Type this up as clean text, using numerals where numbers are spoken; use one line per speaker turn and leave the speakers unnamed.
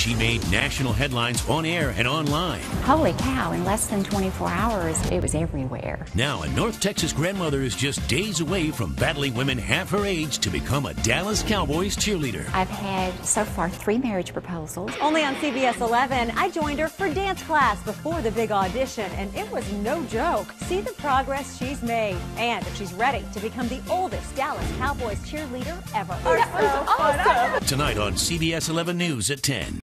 She made national headlines on air and online.
Holy cow, in less than 24 hours, it was everywhere.
Now, a North Texas grandmother is just days away from battling women half her age to become a Dallas Cowboys cheerleader.
I've had, so far, 3 marriage proposals.
Only on CBS 11, I joined her for dance class before the big audition, and it was no joke. See the progress she's made, and if she's ready to become the oldest Dallas Cowboys cheerleader ever.
Tonight on CBS 11 News at 10.